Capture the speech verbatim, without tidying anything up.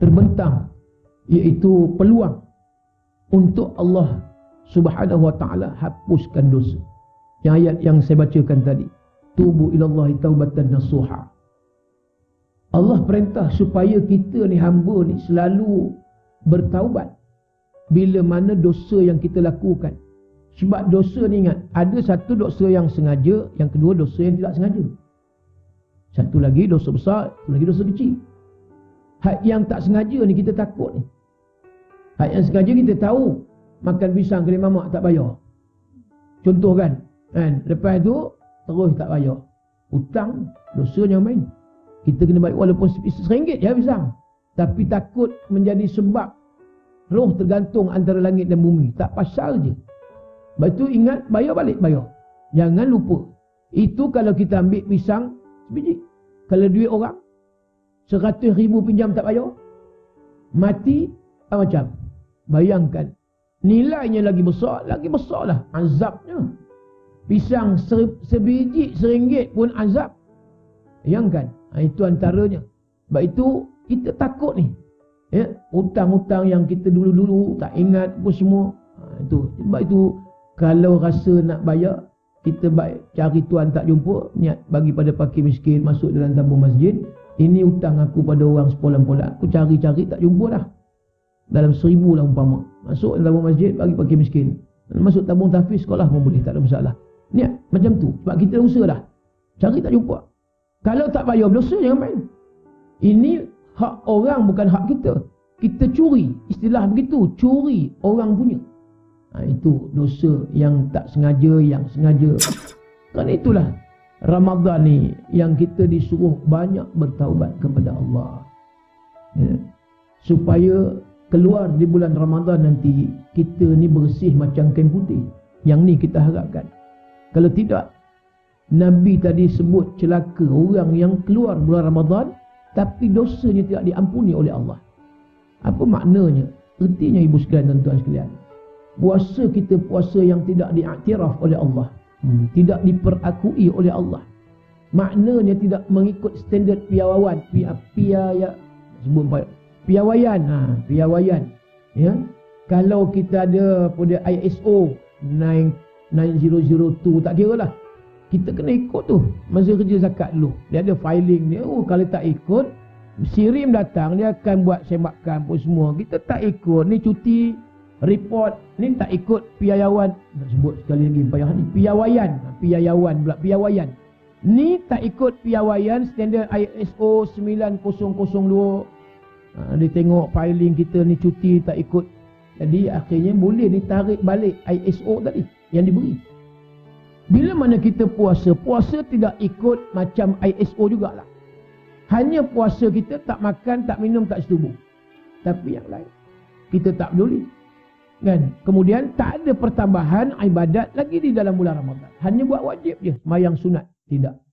terbentang, iaitu peluang untuk Allah Subhanahu wa taala hapuskan dosa. Yang ayat yang saya bacakan tadi, tubu ilallahi taubatan nasuha. Allah perintah supaya kita ni, hamba ni, selalu bertaubat bila mana dosa yang kita lakukan. Sebab dosa ni, ingat, ada satu dosa yang sengaja, yang kedua dosa yang tidak sengaja. Satu lagi dosa besar, satu lagi dosa kecil. Hak yang tak sengaja ni kita takut ni. Hak yang sengaja kita tahu makan pisang kedai mamak tak bayar. Contoh kan, kan? Lepas tu terus tak bayar. Hutang, dosa yang main. Kita kena bayar walaupun seringgit je pisang. Tapi takut menjadi sebab roh tergantung antara langit dan bumi. Tak pasal je. Lepas tu ingat, bayar balik, bayar. Jangan lupa. Itu kalau kita ambil pisang sebiji. Kalau duit orang seratus ribu pinjam tak bayar, mati apa macam? Bayangkan, nilainya lagi besar, lagi besar lah azabnya. Pisang se sebiji seringgit pun azab. Bayangkan, ha, itu antaranya. Sebab itu kita takut ni, ya, hutang-hutang yang kita dulu-dulu tak ingat pun semua. Ha, itu. Sebab itu kalau rasa nak bayar, kita baik cari tuan tak jumpa, niat bagi pada fakir miskin, masuk dalam tabung masjid. Ini hutang aku pada orang sepolan-polan, aku cari-cari tak jumpa dah. Dalam seribu lah umpama, masuk dalam tabung masjid, bagi fakir miskin. Masuk tabung tahfiz sekolah pun boleh, tak ada masalah. Niat macam tu, sebab kita dah usaha dah, cari tak jumpa. Kalau tak bayar berdosa, jangan main. Ini hak orang, bukan hak kita. Kita curi, istilah begitu, curi orang punya. Ha, itu dosa yang tak sengaja, yang sengaja. Kerana itulah Ramadan ni yang kita disuruh banyak bertaubat kepada Allah, ya. Supaya keluar di bulan Ramadan nanti kita ni bersih macam kain putih. Yang ni kita harapkan. Kalau tidak, Nabi tadi sebut celaka orang yang keluar bulan Ramadan tapi dosanya tidak diampuni oleh Allah. Apa maknanya? Ertinya ibu sekalian, tuan-tuan sekalian, puasa kita puasa yang tidak diiktiraf oleh Allah, hmm. tidak diperakui oleh Allah. Maknanya tidak mengikut standard piawaian, pia, pia, sebut piawaian, ha, piawaian. Ya, kalau kita ada pada I S O sembilan nol dua, tak kira lah, kita kena ikut tu. Masa kerja zakat dulu, dia ada filing dia. Oh, kalau tak ikut, Sirim datang, dia akan buat semakan pun semua. Kita tak ikut, ni cuti report, ni tak ikut piawaian. Nak sebut sekali lagi payah ni, piawaian, piawaian pula, piawaian. Ni tak ikut piawaian standard I S O sembilan nol dua. Ha, dia tengok filing kita ni cuti, tak ikut. Jadi akhirnya boleh ditarik balik I S O tadi yang diberi. Bila mana kita puasa, puasa tidak ikut macam I S O jugalah. Hanya puasa kita tak makan, tak minum, tak setubuh. Tapi yang lain kita tak peduli, kan? Kemudian tak ada pertambahan ibadat lagi di dalam bulan Ramadan. Hanya buat wajib je, mayang sunat tidak.